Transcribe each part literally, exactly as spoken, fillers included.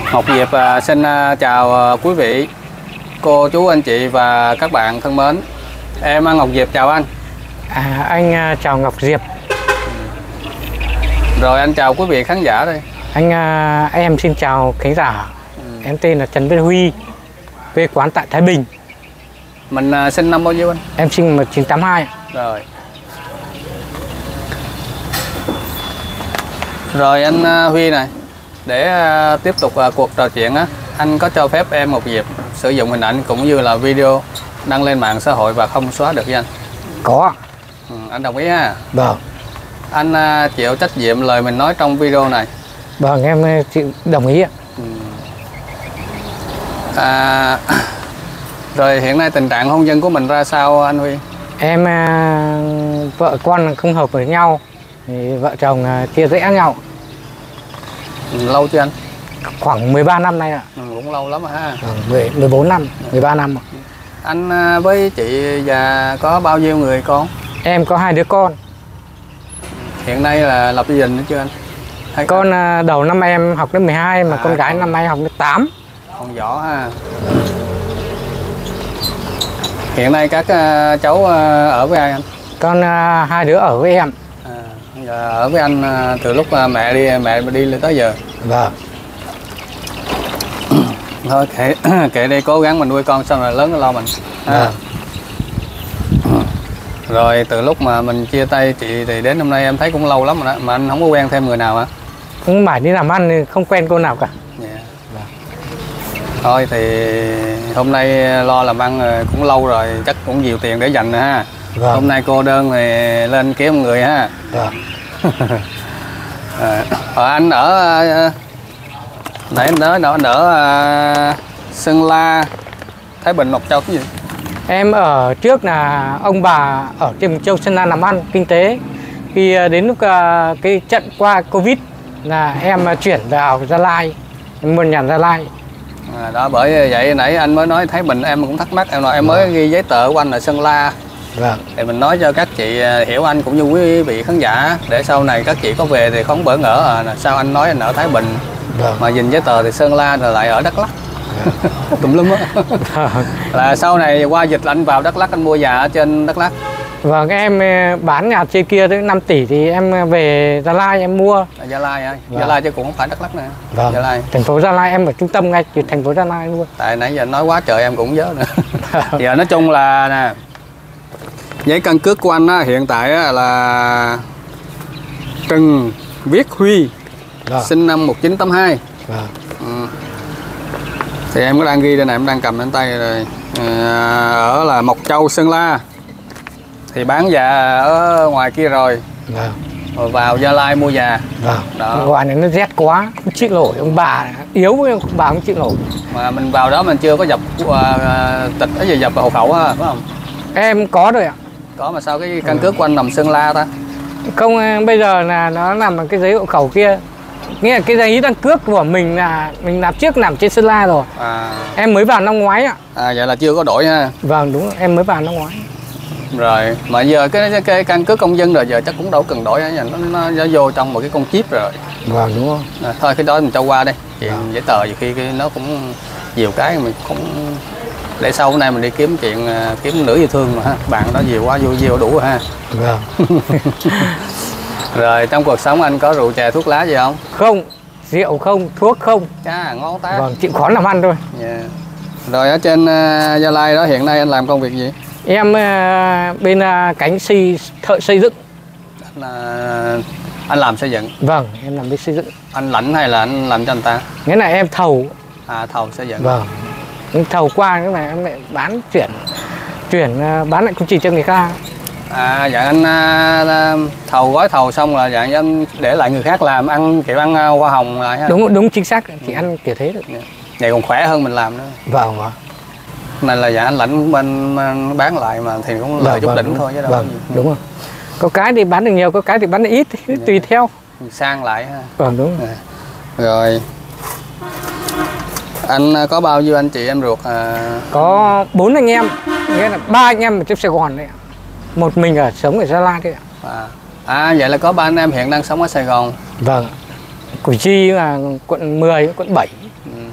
Ngọc Diệp à, xin à, chào à, quý vị, cô chú anh chị và các bạn thân mến. Em Ngọc Diệp chào anh. À, anh à, chào Ngọc Diệp. Rồi anh chào quý vị khán giả đây. Anh à, em xin chào khán giả. Ừ. Em tên là Trần Viết Huy, quê quán tại Thái Bình. Mình à, sinh năm bao nhiêu anh? Em sinh một nghìn chín trăm tám mươi hai. Rồi. Rồi anh à, Huy này, để à, tiếp tục à, cuộc trò chuyện á, anh có cho phép em Ngọc Diệp sử dụng hình ảnh cũng như là video đăng lên mạng xã hội và không xóa được với anh? Có. Ừ, anh đồng ý ha? Vâng. Anh à, chịu trách nhiệm lời mình nói trong video này? Vâng, em chịu đồng ý ạ. Ừ. À, rồi hiện nay tình trạng hôn nhân của mình ra sao anh Huy? Em à, vợ con không hợp với nhau, thì vợ chồng à, chia rẽ nhau. Lâu chưa anh? Khoảng mười ba năm nay ạ. Ừ, cũng lâu lắm ha. Ừ, mười bốn năm, mười ba năm. Anh với chị già có bao nhiêu người con? Em có hai đứa con. Hiện nay là lập gia đình nữa chưa anh? Hay con à, đầu năm em học lớp mười hai mà à, con gái con... năm nay học lớp tám. Con giỏi ha. Hiện nay các uh, cháu uh, ở với ai anh? Con uh, hai đứa ở với em. À, giờ ở với anh uh, từ lúc uh, mẹ đi mẹ đi tới giờ. Vâng. Thôi kệ kệ đi, cố gắng mình nuôi con xong rồi lớn nó lo mình. À. Vâng. Rồi từ lúc mà mình chia tay chị thì đến hôm nay em thấy cũng lâu lắm rồi đó, mà anh không có quen thêm người nào hả? Không mãi đi làm ăn thì không quen cô nào cả. Yeah. Vâng. Thôi thì hôm nay lo làm ăn cũng lâu rồi, chắc cũng nhiều tiền để dành rồi ha. Vâng. Hôm nay cô đơn thì lên kiếm một người ha. Vâng. À, anh ở nãy anh nói anh ở uh, Sơn La, Thái Bình, Mộc Châu cái gì? Em ở trước là ông bà ở trên Mộc Châu, Sơn La làm ăn kinh tế. Khi đến lúc uh, cái trận qua Covid là em chuyển vào Gia Lai, em mua nhà Gia Lai. À, đó bởi vậy nãy anh mới nói Thái Bình em cũng thắc mắc, em nói em mới ghi giấy tờ của anh là Sơn La. Vâng. Thì mình nói cho các chị hiểu anh cũng như quý vị khán giả, để sau này các chị có về thì không bỡ ngỡ à, sao anh nói anh ở Thái Bình. Vâng. Mà nhìn giấy tờ thì Sơn La rồi lại ở Đắk Lắk. Tùm lum á. Là sau này qua dịch anh vào Đắk Lắk anh mua nhà ở trên Đắk Lắk. Vâng, em bán nhà trên kia tới năm tỷ thì em về Gia Lai em mua. À, Gia Lai ơi, vâng. Gia Lai chứ cũng không phải Đắk Lắk nè. Vâng. Gia Lai. Thành phố Gia Lai, em ở trung tâm ngay từ thành phố Gia Lai luôn. Tại nãy giờ nói quá trời em cũng nhớ nữa. Giờ nói chung là nè, giấy căn cước của anh á, hiện tại á, là Trần Viết Huy. Vâng. Sinh năm một nghìn chín trăm tám mươi hai. Vâng. Ừ. Thì em có đang ghi đây này, em đang cầm trên tay rồi. À, ở là Mộc Châu, Sơn La. Thì bán nhà ở ngoài kia rồi. Vâng. Rồi vào Gia Lai mua nhà. Vâng. Đó. Gọi này nó rét quá, không chịu nổi, ông bà yếu, ông bà không chịu nổi. Mà mình vào đó mình chưa có dập uh, tịch cái gì, dập hộ khẩu ha, phải không? Em có rồi ạ. Có mà sao cái căn cước của anh nằm Sơn La ta? Không, bây giờ là nó nằm ở cái giấy hộ khẩu kia. Nghĩa là cái giấy căn cước của mình là mình làm trước nằm trên Sơn La rồi. À. Em mới vào năm ngoái ạ. À vậy là chưa có đổi ha. Vâng đúng, em mới vào năm ngoái. Rồi, mà giờ cái cái căn cước công dân rồi giờ chắc cũng đâu cần đổi nữa, nó, nó, nó vô trong một cái con chip rồi. Vâng đúng không? À, thôi cái đó mình cho qua đây. Chuyện à. Giấy tờ nhiều khi cái nó cũng nhiều cái mình cũng để sau hôm nay mình đi kiếm chuyện kiếm nữ yêu thương mà ha. Bạn đó nhiều quá vô vô đủ rồi ha. Vâng. Rồi trong cuộc sống anh có rượu chè thuốc lá gì không? Không, rượu không, thuốc không. Chà, ngon ta. Vâng, chịu khó làm ăn thôi. Yeah. Rồi ở trên uh, Gia Lai đó hiện nay anh làm công việc gì? Em uh, bên uh, cánh xây thợ xây dựng. Anh, uh, anh làm xây dựng? Vâng, em làm bên xây dựng. Anh lãnh hay là anh làm cho anh ta? Nghĩa là em thầu. À, thầu xây dựng. Vâng. Em thầu qua cái này em lại bán chuyển chuyển uh, bán lại công trình cho người khác. À, dạ anh uh, thầu gói thầu xong là dạng anh để lại người khác làm, ăn kiểu ăn uh, hoa hồng lại ha. Đúng đúng chính xác, thì ăn kiểu thế được. Vậy còn khỏe hơn mình làm nữa. Vâng vâng. Này là dạ anh lãnh bên bán lại mà thì cũng lời chút đỉnh thôi chứ đâu. Vâng, đúng rồi. Có cái thì bán được nhiều, có cái thì bán được ít, dạ. Tùy theo. Sang lại ha. Vâng đúng rồi. Rồi. Anh có bao nhiêu anh chị em ruột à? Có bốn anh em, nghĩa là ba anh em ở trong Sài Gòn đấy ạ. Một mình ở sống ở Gia Lai đấy ạ. À. À vậy là có ba anh em hiện đang sống ở Sài Gòn. Vâng. Củ Chi là quận mười, quận bảy. Ừ.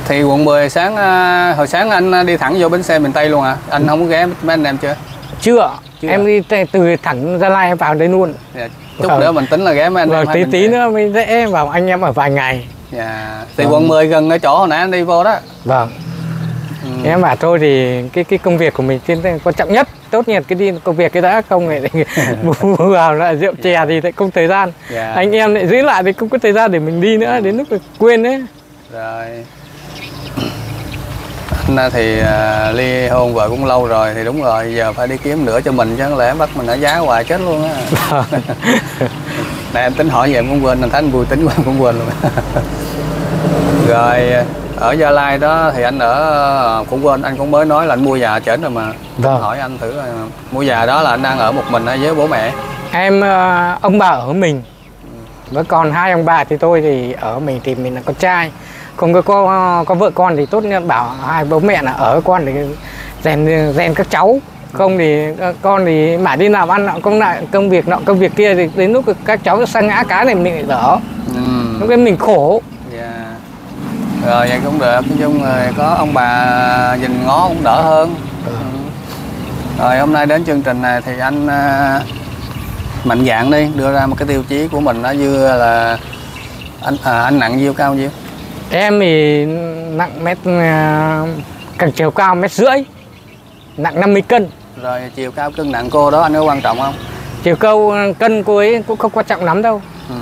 Thì quận mười sáng hồi sáng anh đi thẳng vô bến xe miền Tây luôn à? Anh không có ghé mấy anh em chưa? Chưa, chưa. Em à? đi từ thẳng Gia Lai em vào đây luôn. Dạ. Chút vâng. nữa mình tính là ghé mấy anh vâng, em. Tí tí nữa mới dễ vào anh em ở vài ngày. Dạ. Thì vâng. quận mười gần cái chỗ hồi nãy anh đi vô đó. Vâng. Ừ. Em bảo thôi thì cái cái công việc của mình trên quan trọng nhất, tốt nhất cái đi công việc cái đã không này mua vào lại rượu chè thì lại không thời gian. Dạ. Anh em lại giữ lại thì không có thời gian để mình đi nữa, đến lúc quên đấy. Rồi. Anh thì uh, ly hôn vợ cũng lâu rồi thì đúng rồi, giờ phải đi kiếm nữa cho mình chứ không lẽ bắt mình ở giá hoài chết luôn á. Này em tính hỏi gì em cũng quên, anh thấy anh vui tính quá cũng quên luôn. Rồi ở Gia Lai đó thì anh ở cũng quên, anh cũng mới nói là anh mua nhà trển rồi mà. Vâng. Hỏi anh thử là mua nhà đó là anh đang ở một mình hay với bố mẹ? Em ông bà ở mình, với còn hai ông bà thì tôi thì ở mình thì mình là con trai, không có có, có vợ con thì tốt nhất bảo hai bố mẹ là ở con để rèn rèn các cháu, không thì con thì mãi đi làm ăn nọ công lại công việc nọ công việc kia thì đến lúc các cháu sa ngã cái này mình lại đỡ, ừ. Lúc đấy mình khổ. Yeah. Rồi vậy cũng được, nói chung là có ông bà nhìn ngó cũng đỡ hơn. Ừ. Rồi hôm nay đến chương trình này thì anh uh, mạnh dạn đi đưa ra một cái tiêu chí của mình, nó như là anh à, anh nặng nhiêu cao nhiêu? Em thì nặng mét càng chiều cao mét rưỡi, nặng năm mươi cân. Rồi chiều cao cân nặng cô đó anh có quan trọng không? Chiều cao cân cô ấy cũng không quan trọng lắm đâu. Ừ.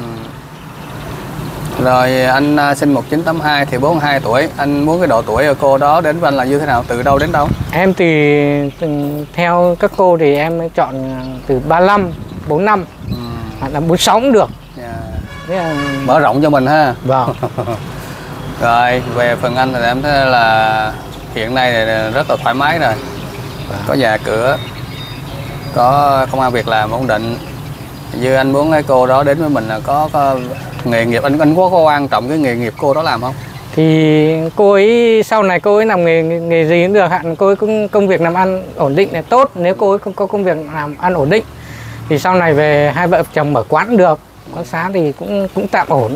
Rồi anh sinh một nghìn chín trăm tám mươi hai thì bốn mươi hai tuổi, anh muốn cái độ tuổi của cô đó đến với anh là như thế nào, từ đâu đến đâu? Em thì theo các cô thì em chọn từ ba mươi lăm, bốn mươi lăm, ừ. hoặc là bốn mươi sáu cũng được. Yeah. Là... mở rộng cho mình ha. Vâng. Rồi về phần anh thì em thấy là hiện nay thì rất là thoải mái rồi, có nhà cửa, có công an việc làm ổn định. Như anh muốn cái cô đó đến với mình là có, có nghề nghiệp, anh anh có, có quan trọng cái nghề nghiệp cô đó làm không? Thì cô ấy sau này cô ấy làm nghề nghề gì cũng được, hạn cô ấy cũng công việc làm ăn ổn định là tốt. Nếu cô ấy không có công việc làm ăn ổn định thì sau này về hai vợ chồng mở quán cũng được, quán xá thì cũng cũng tạm ổn.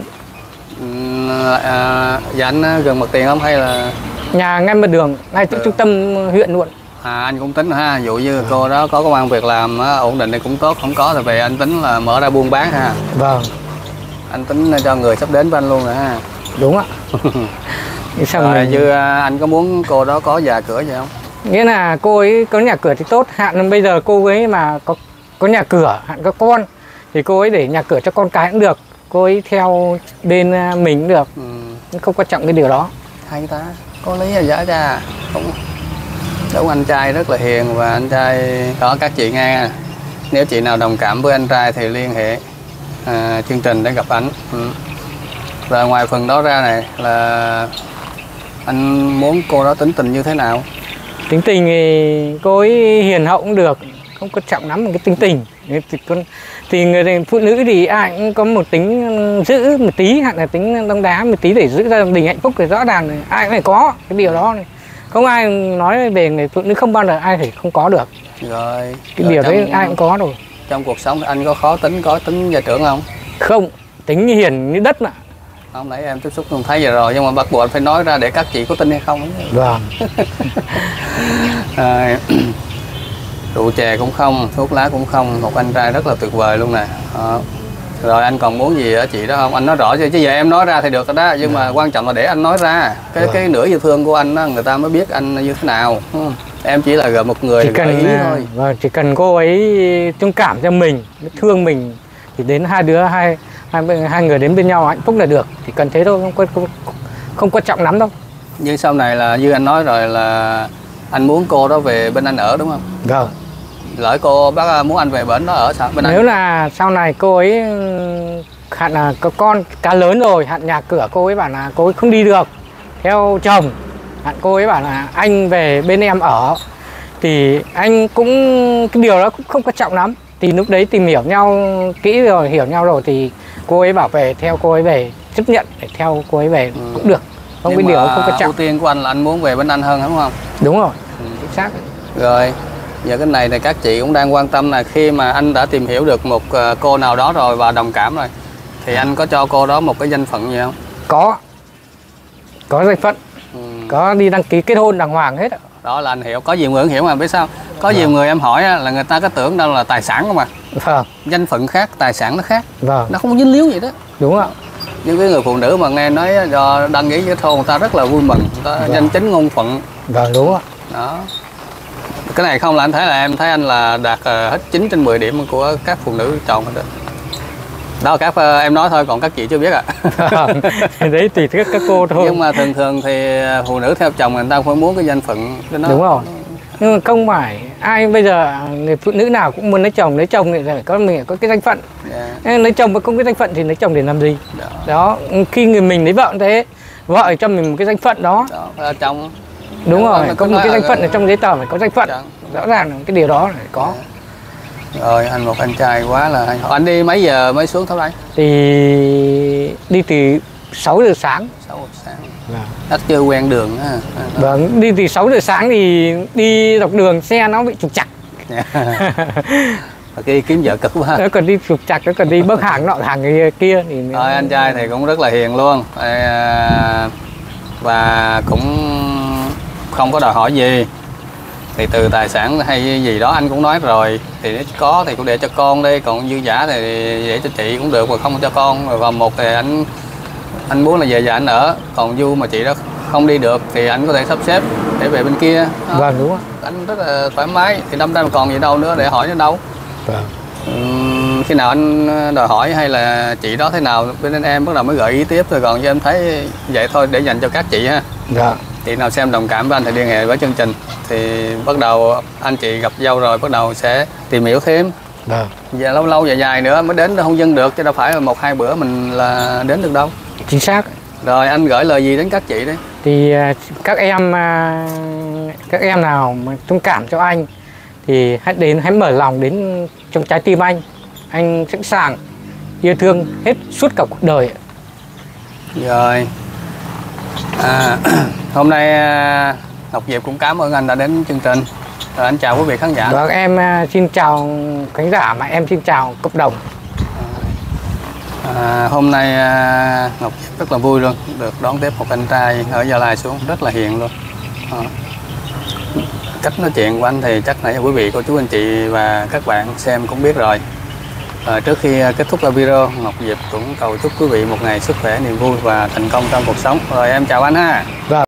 À, dạ anh gần mặt tiền không hay là nhà ngay mặt đường, ngay chỗ trung tâm huyện luôn. À anh cũng tính ha, dụ như cô đó có công ăn việc làm ổn định thì cũng tốt, không có thì về anh tính là mở ra buôn bán ha. Vâng. Anh tính cho người sắp đến với anh luôn rồi ha. Đúng ạ. Rồi mình... như anh có muốn cô đó có nhà cửa gì không? Nghĩa là cô ấy có nhà cửa thì tốt, hạn bây giờ cô ấy mà có có nhà cửa, hạn có con thì cô ấy để nhà cửa cho con cái cũng được, cô ấy theo bên mình cũng được, ừ. Không quan trọng cái điều đó. Hay ta, có lý là giả ra cũng đúng, anh trai rất là hiền và anh trai có các chị nghe. Nếu chị nào đồng cảm với anh trai thì liên hệ à, chương trình để gặp anh. Ừ. Rồi ngoài phần đó ra này là anh muốn cô đó tính tình như thế nào? Tính tình thì cô ấy hiền hậu cũng được, không quan trọng lắm một cái tính tình. Thì, con, thì người phụ nữ thì ai cũng có một tính giữ một tí, hoặc là tính đong đá một tí để giữ gia đình hạnh phúc thì rõ ràng ai cũng phải có cái điều đó này. Không ai nói về người phụ nữ không bao giờ ai thể không có được. Rồi cái rồi điều trong, đấy ai cũng có rồi. Trong cuộc sống anh có khó tính, có tính gia trưởng không? Không, tính hiền như đất mà. Không, nãy em tiếp xúc không thấy giờ rồi, nhưng mà bắt buộc anh phải nói ra để các chị có tin hay không. Vâng. À, rượu chè cũng không, thuốc lá cũng không, một anh trai rất là tuyệt vời luôn nè. Đó. Rồi anh còn muốn gì ở chị đó không? Anh nói rõ chứ, chứ giờ em nói ra thì được rồi đó, nhưng mà quan trọng là để anh nói ra cái vâng. cái nửa yêu thương của anh đó, người ta mới biết anh như thế nào. Em chỉ là một người chỉ cần ý thôi. Vâng, chỉ cần cô ấy thông cảm cho mình, thương mình thì đến hai đứa hai hai hai người đến bên nhau hạnh phúc là được, chỉ cần thế thôi, không không, không quan trọng lắm đâu. Nhưng sau này là như anh nói rồi là anh muốn cô đó về bên anh ở đúng không? Vâng. Lỡ cô bác muốn anh về bển đó ở sao bên Nếu anh? là sau này cô ấy hạn là có con cá lớn rồi, hạn nhà cửa cô ấy bảo là cô ấy không đi được theo chồng, hạn cô ấy bảo là anh về bên em ở thì anh cũng cái điều đó cũng không quan trọng lắm. Thì lúc đấy tìm hiểu nhau kỹ rồi, hiểu nhau rồi thì cô ấy bảo về theo cô ấy về, chấp nhận để theo cô ấy về ừ. cũng được. Không cái điều không quan trọng. Ưu tiên của anh là anh muốn về bên anh hơn đúng không? Đúng rồi, ừ. Chính xác. Rồi, giờ cái này thì các chị cũng đang quan tâm là khi mà anh đã tìm hiểu được một cô nào đó rồi và đồng cảm rồi thì anh có cho cô đó một cái danh phận gì không? Có. Có danh phận. Ừ. Ừ. có đi đăng ký kết hôn đàng hoàng hết ạ. Đó là anh hiểu, có nhiều người không hiểu mà biết sao, có nhiều Vâng. người em hỏi á, là người ta có tưởng đâu là tài sản không à, Vâng, danh phận khác, tài sản nó khác, vâng, nó không dính líu gì đó. đúng ạ. Những cái người phụ nữ mà nghe nói do đăng ký kết hôn người ta rất là vui mừng, người ta Vâng. danh chính ngôn thuận. Vâng, đúng ạ. Đó, cái này không là anh thấy là em thấy anh là đạt uh, hết chín trên mười điểm của các phụ nữ chọn hết đó. Đó các uh, em nói thôi, còn các chị chưa biết ạ. À. Đấy tùy các các cô thôi. Nhưng mà thường thường thì phụ nữ theo chồng người ta phải muốn cái danh phận cái nó. Đúng rồi. Nhưng mà không phải ai bây giờ người phụ nữ nào cũng muốn lấy chồng, lấy chồng thì phải có mình phải có cái danh phận. Yeah. Lấy chồng mà không có danh phận thì lấy chồng để làm gì? Đó. Đó, khi người mình lấy vợ như thế, vợ cho mình một cái danh phận đó. Đó, là chồng. Đúng Đó, rồi, nó có cứ một nói cái danh là- phận ở trong giấy tờ phải có danh phận. Dạ. Rõ ràng là cái điều đó phải có. Rồi anh một anh trai quá là hay. Anh đi mấy giờ mới xuống Tháp Đài? Thì đi từ sáu giờ sáng. sáu giờ sáng. Vâng. Đất chưa quen đường á. Vâng, đi từ sáu giờ sáng thì đi dọc đường xe nó bị trục trặc. Và cái kiếm vợ cực quá. Nó còn đi trục trặc, nó còn đi bớt hàng nọ hàng người kia thì Rồi anh trai thì cũng rất là hiền luôn. À, và cũng không có đòi hỏi gì. Thì từ tài sản hay gì đó anh cũng nói rồi, thì nếu có thì cũng để cho con đi, còn dư giả thì để cho chị cũng được, mà không cho con. Rồi vào một thì anh anh muốn là về nhà anh ở, còn Du mà chị đó không đi được thì anh có thể sắp xếp để về bên kia. Đó. Vâng, đúng ạ. Anh rất là thoải mái, thì đâm ra còn gì đâu nữa để hỏi nữa đâu. Vâng. Uhm, khi nào anh đòi hỏi hay là chị đó thế nào bên anh em bắt đầu mới gợi ý tiếp, rồi còn cho em thấy vậy thôi để dành cho các chị ha. Dạ. Chị nào xem đồng cảm với anh thì liên hệ với chương trình, thì bắt đầu anh chị gặp nhau rồi bắt đầu sẽ tìm hiểu thêm. Vâng. Và lâu lâu dài dài nữa mới đến hôn nhân được, chứ đâu phải là một hai bữa mình là đến được đâu. Chính xác. Rồi anh gửi lời gì đến các chị đấy? Thì à, các em à, các em nào mà thông cảm cho anh thì hãy đến, hãy mở lòng đến trong trái tim anh. Anh sẵn sàng yêu thương hết suốt cả cuộc đời. Rồi à, hôm nay à, Ngọc Diệp cũng cảm ơn anh đã đến chương trình. Rồi anh chào quý vị khán giả. Vâng, em à, xin chào khán giả, mà em xin chào cộng đồng. À, hôm nay à, Ngọc Diệp rất là vui luôn, được đón tiếp một anh trai ở Gia Lai xuống, rất là hiền luôn. À, cách nói chuyện của anh thì chắc là quý vị cô chú anh chị và các bạn xem cũng biết rồi. À, trước khi kết thúc video, Ngọc Diệp cũng cầu chúc quý vị một ngày sức khỏe, niềm vui và thành công trong cuộc sống. Rồi em chào anh ha. Vâng.